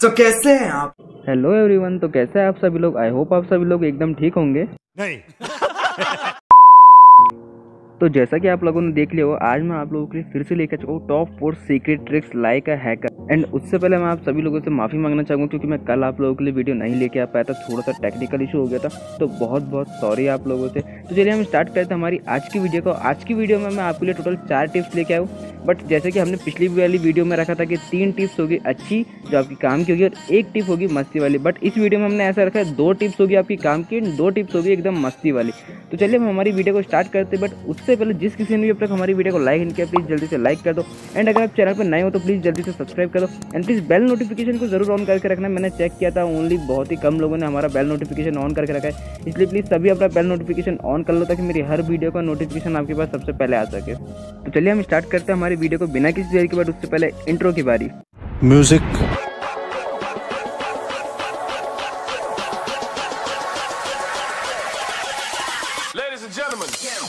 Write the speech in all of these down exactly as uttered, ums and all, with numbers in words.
तो कैसे हैं आप? हेलो एवरीवन, तो कैसे हैं आप सभी लोग। आई होप आप सभी लोग एकदम ठीक होंगे। नहीं। तो जैसा कि आप लोगों ने देख लिया हो, आज मैं आप लोगों के लिए फिर से लेकर चुका हूँ top four secret tricks like a hacker. And उससे पहले मैं आप सभी लोगों से माफ़ी मांगना चाहूँगा क्योंकि मैं कल आप लोगों के लिए वीडियो नहीं लेके आ पाया था, थोड़ा सा टेक्निकल इशू हो गया था, तो बहुत बहुत सॉरी आप लोगों से। तो चलिए हम स्टार्ट करते हैं हमारी आज की वीडियो को। आज की वीडियो में मैं आपके लिए टोटल चार टिप्स लेके आया हूँ, बट जैसे कि हमने पिछली वाली वीडियो में रखा था कि तीन टिप्स होगी अच्छी जो आपकी काम की होगी और एक टिप होगी मस्ती वाली, बट इस वीडियो में हमने ऐसा रखा है दो टिप्स होगी आपकी काम की, दो टिप्स होगी एकदम मस्ती वाली। तो चलिए हम हमारी वीडियो को स्टार्ट करते हैं, बट उससे पहले जिस किसी ने भी अब तक हमारी वीडियो को लाइक नहीं किया प्लीज़ जल्दी से लाइक कर दो। एंड अगर आप चैनल पर नए हो तो प्लीज़ जल्दी से सब्सक्राइब कर दो एंड प्लीज़ बेल नोटिफिकेशन को जरूर ऑन करके रखना। मैंने चेक किया था ओनली बहुत ही कम लोगों ने हमारा बेल नोटिफिकेशन ऑन करके रखा है, इसलिए प्लीज़ सभी अपना बेल नोटिफिकेशन ऑन कर लो ताकि मेरी हर वीडियो का नोटिफिकेशन आपके पास सबसे पहले आ सके। तो चलिए हम स्टार्ट करते हैं हमारी वीडियो को बिना किसी देर के बाद। उससे पहले इंट्रो की बारी। म्यूजिक। Ladies and gentlemen.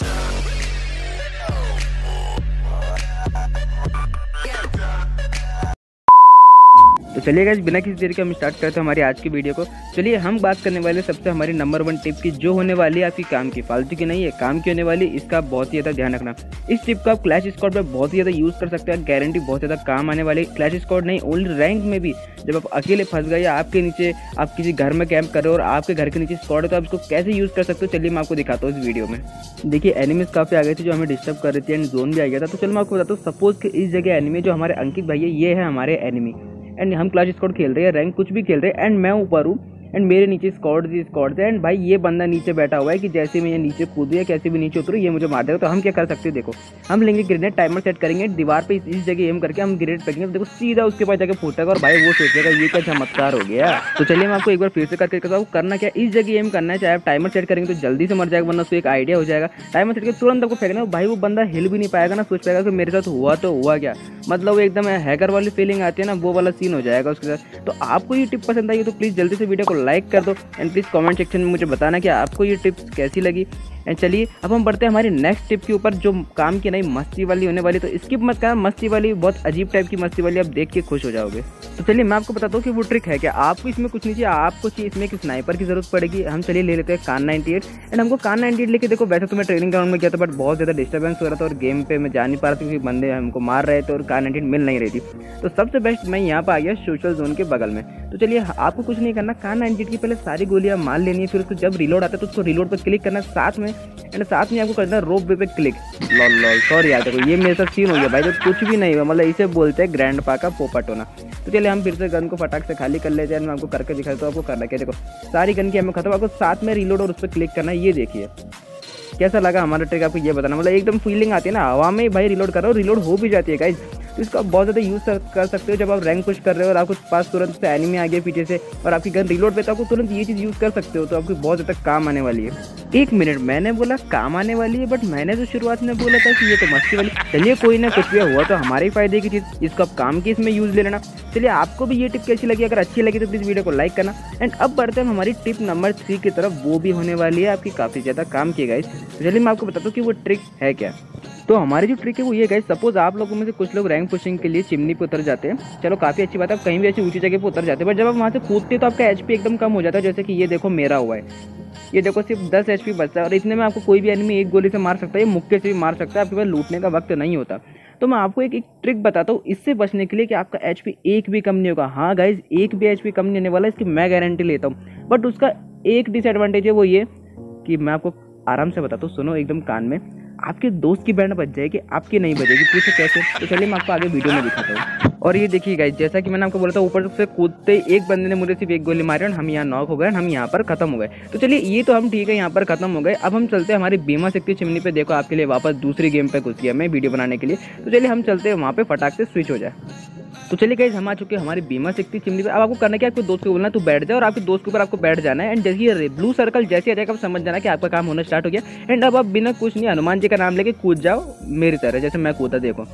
तो चलिए गाइस बिना किसी देर के हम स्टार्ट करते हैं हमारी आज की वीडियो को। चलिए हम बात करने वाले सबसे हमारी नंबर वन टिप की जो होने वाली है आपकी काम की, फालतू की नहीं है, काम की होने वाली। इसका बहुत ही ज़्यादा ध्यान रखना। इस टिप को आप क्लैश स्क्वाड में बहुत ही ज़्यादा यूज़ कर सकते हैं, गारंटी बहुत ज़्यादा काम आने वाली। क्लैश स्क्वाड नहीं, ओनली रैंक में भी जब आप अकेले फंस गए या आपके नीचे आप किसी घर में कैंप कर रहे हो और आपके घर के नीचे स्क्वाड है तो आप इसको कैसे यूज़ कर सकते हो चलिए मैं आपको दिखाता हूँ इस वीडियो में। देखिए एनिमीज काफ़ी आ गई थी जो हमें डिस्टर्ब कर रही थी एंड जोन भी आ गया था। तो चलो मैं आपको बताता हूँ, सपोज कि इस जगह एनिमी जो हमारे अंकित भाई है ये है हमारे एनिमी एंड हम क्लैश स्क्वाड खेल रहे हैं, रैंक कुछ भी खेल रहे हैं एंड मैं ऊपर हूँ एंड मेरे नीचे स्क्वाड जी स्क्वाड है एंड भाई ये बंदा नीचे बैठा हुआ है कि जैसे मैं ये नीचे कूदू या कैसे भी नीचे उतरू ये मुझे मार देगा। तो हम क्या कर सकते हैं, देखो हम लेंगे ग्रेनेड, टाइमर सेट करेंगे दीवार पे इस, इस जगह एम करके हम ग्रेनेड फेंकेंगे, देखो सीधा उसके पास जाके फूटेगा और भाई वो सोचेगा ये क्या चमत्कार हो गया। तो चलिए मैं आपको एक बार फिर से करके बताऊँ करना क्या। इस जगह एम करना है, चाहे आप टाइमर सेट करेंगे तो जल्दी से मर जाएगा वरना उसको एक आइडिया हो जाएगा। टाइमर सेट करके तुरंत आपको फेंकना, भाई वो बंदा हिल भी नहीं पाएगा ना, सोच पाएगा कि मेरे साथ हुआ तो हुआ क्या, मतलब वो एकदम हैकर वाली फीलिंग आती है ना, वो वाला सीन हो जाएगा उसके साथ। तो आपको ये टिप पसंद आई तो प्लीज़ जल्दी से वीडियो को लाइक कर दो एंड प्लीज़ कमेंट सेक्शन में मुझे बताना कि आपको ये टिप्स कैसी लगी। एंड चलिए अब हम बढ़ते हैं हमारी नेक्स्ट टिप के ऊपर जो काम की नहीं मस्ती वाली होने वाली। तो स्किप मत करना, मस्ती वाली बहुत अजीब टाइप की मस्ती वाली, आप देख के खुश हो जाओगे। तो चलिए मैं आपको बताता हूँ कि वो ट्रिक है क्या। आपको इसमें कुछ नहीं चाहिए, आपको चाहिए इसमें एक स्नाइपर की जरूरत पड़ेगी। हम चलिए ले लेते हैं कान नाइन्टी एट एंड हमको कान नाइन्टी एट लेके, देखो वैसे तो मैं ट्रेनिंग ग्राउंड में गया था बट बहुत ज़्यादा डिस्टर्बेंस हो रहा था और गेम पे मैं जा नहीं पा रहा था क्योंकि बंदे हमको मार रहे थे और कान नाइन्टी एट मिल नहीं रही थी। तो सबसे बेस्ट मैं यहाँ पर आ गया सोशल जोन के बगल में। तो चलिए आपको कुछ नहीं करना, कान नाइन्टी एट की पहले सारी गोलियाँ मार लेनी है, फिर उसको जब रिलोड आता है तो उसको रिलोड पर क्लिक करना साथ में एंड साथ में आपको करना रोप वे पे क्लिक। लॉल लॉल सॉरी यार, देखो ये मेरे साथ सीन हो गया भाई, तो कुछ भी नहीं हुआ, मतलब इसे बोलते हैं ग्रैंड पा का पोपट होना। तो चलिए हम फिर से गन को फटाक से खाली कर लेते हैं। मैं आपको करके दिखाता हूँ आपको करना क्या। देखो सारी गन की हमें खत्म, आपको साथ में रिलोड और उस पर क्लिक करना है। ये देखिए कैसा लगा हमारा ट्रिक, आपको ये बताना, मतलब एकदम फीलिंग आती है ना हवा में भाई रिलोड कर रहे हो, रिलोड हो भी जाती है गाइज। तो इसको आप बहुत ज़्यादा यूज़ कर सकते हो जब आप रैंक पुश कर रहे हो और आपको पास तुरंत से एनिमी आ गया पीछे से और आपकी गन रिलोड पे, तो आपको तुरंत ये चीज़ यूज़ कर सकते हो, तो आपको बहुत ज़्यादा काम आने वाली है। एक मिनट, मैंने बोला काम आने वाली है बट मैंने तो शुरुआत में बोला था कि ये तो मस्ती वाली। चलिए कोई ना, कुछ भी हुआ तो हमारे ही फायदे की चीज़, इसको आप काम की इसमें यूज़ ले लेना। चलिए आपको भी ये टिप कैसी लगी, अगर अच्छी लगी तो प्लीज़ वीडियो को लाइक करना। एंड अब बढ़ते हैं हमारी टिप नंबर थ्री की तरफ, वो भी होने वाली है आपकी काफ़ी ज़्यादा काम की गाइस। तो चलिए मैं आपको बताता हूँ कि वो ट्रिक है क्या। तो हमारी जो ट्रिक है वो ये गाइस, सपोज आप लोगों में से कुछ लोग रैंक पुशिंग के लिए चिमनी पे उतर जाते हैं, चलो काफ़ी अच्छी बात है, आप कहीं भी ऐसी ऊंची जगह पे उतर जाते हैं, बट जब आप वहाँ से कूदते हैं तो आपका एचपी एकदम कम हो जाता है। जैसे कि ये देखो मेरा हुआ है, ये देखो सिर्फ दस एचपी बचता है और इतने में आपको कोई भी एनिमी एक गोली से मार सकता है, मुक्के से भी मार सकता है, आपके पास लूटने का वक्त नहीं होता। तो मैं आपको एक, एक ट्रिक बताता हूँ इससे बचने के लिए कि आपका एचपी एक भी कम नहीं होगा। हाँ गाइज एक भी एचपी कम नहीं होने वाला, इसकी मैं गारंटी लेता हूँ, बट उसका एक डिसएडवांटेज है वो ये कि मैं आपको आराम से बताता हूँ, सुनो एकदम कान में, आपके दोस्त की बैंड बच जाएगी, आपकी नहीं बजेगी। पूछो कैसे, तो चलिए मैं आपको आगे वीडियो में दिखाता हूँ। और ये देखिए गाइस, जैसा कि मैंने आपको बोला था ऊपर से कूदते एक बंदे ने मुझे सिर्फ एक गोली मारी और हम यहाँ नॉक हो गए, हम यहाँ पर खत्म हो गए। तो चलिए ये तो हम ठीक है यहाँ पर खत्म हो गए। अब हम चलते हैं हमारी बीमा शक्ति चिमनी पे, देखो आपके लिए वापस दूसरी गेम पे घुस गया मैं वीडियो बनाने के लिए। तो चलिए हम चलते हैं वहाँ पे फटाक से स्विच हो जाए। तो चलिए गाइस हम आ चुके हैं हमारी बीमा शक्ति चिमनी पे। अब आपको करना क्या, आपके दोस्त को बोलना तू बैठ जाए और आपके दोस्त के ऊपर आपको बैठ जाना है एंड जैसे ब्लू सर्कल जैसे आ जाएगा आप समझ जाना कि आपका काम होना स्टार्ट हो गया। एंड अब आप बिना कुछ नहीं हनुमान जी का नाम लेके कूद जाओ मेरी तरह, जैसे मैं कूदा। देखो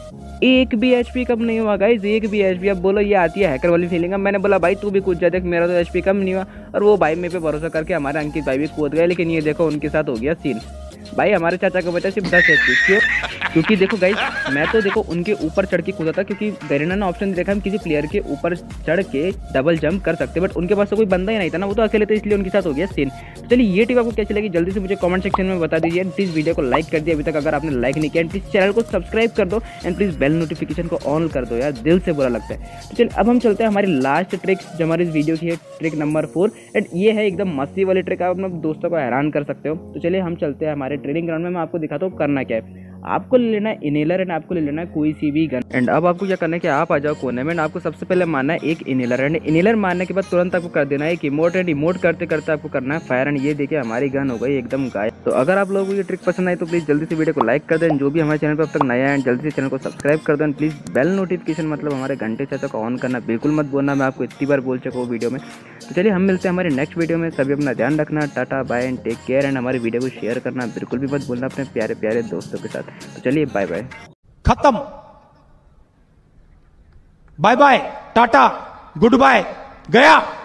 एक भी एचपी कम नहीं हुआ गाइस, एक भी एचपी। अब बोलो ये आती है हैकर वाली फीलिंग। अब मैंने बोला भाई तू भी कूद जा, देख मेरा तो एचपी कम नहीं हुआ, और वो भाई मेरे पे भरोसा करके हमारे अंकित भाई भी कूद गए। लेकिन ये देखो उनके साथ हो गया सीन, भाई हमारे चाचा का बचा सिर्फ दस एचपी। क्यों? क्योंकि देखो गाइस, मैं तो देखो उनके ऊपर चढ़ के कूदा था, क्योंकि गरीना ने ऑप्शन देखा हम किसी प्लेयर के ऊपर चढ़ के डबल जंप कर सकते, बट उनके पास तो कोई बंदा ही नहीं था ना, वो तो अकेले थे, इसलिए उनके साथ हो गया सीन। तो चलिए ये टिप आपको कैसी लगी जल्दी से मुझे कमेंट सेक्शन में बता दीजिए। प्लीज वीडियो को लाइक कर दिया अभी तक अगर आपने लाइक नहीं किया, एंड प्लीज चैनल को सब्सक्राइब कर दो, एंड प्लीज बेल नोटिफिकेशन को ऑन कर दो यार, दिल से बुरा लगता है। तो चलिए अब हम चलते हैं हमारी लास्ट ट्रिक जो हमारी इस वीडियो की है, ट्रिक नंबर फोर, एंड ये है एकदम मस्ती वाली ट्रिक, आप अपने दोस्तों को हैरान कर सकते हो। तो चलिए हम चलते हैं हमारे ट्रेनिंग ग्राउंड में, मैं आपको दिखाता हूँ करना क्या है। आपको ले लेना है इनहेलर, एंड आपको ले लेना है कोई सी भी गन, एंड अब आपको क्या करना है कि आप आ जाओ कोने में, आपको सबसे पहले मारना है एक इनहेलर, एंड इनहेलर मारने के बाद तुरंत आपको कर देना है एक इमोट, एंड इमोट करते करते आपको करना है फायर, एंड ये देखिए हमारी गन हो गई एकदम गायब। तो अगर आप लोगों को ये ट्रिक पसंद आई तो प्लीज जल्दी से वीडियो को लाइक कर दें, जो भी हमारे चैनल पर अब तक नया है जल्दी से चैनल को सब्सक्राइब कर दें, प्लीज बेल नोटिफिकेशन मतलब हमारे घंटे चाचा को ऑन करना बिल्कुल मत बोलना, मैं आपको इतनी बार बोल चुका हूँ वीडियो में। तो चलिए हम मिलते हैं हमारे नेक्स्ट वीडियो में, सभी अपना ध्यान रखना, tata bye and take care, and हमारी वीडियो को शेयर करना बिल्कुल भी मत भूलना अपने प्यारे प्यारे दोस्तों के साथ। तो चलिए बाय बाय, खत्म, bye bye, tata, good bye, गया।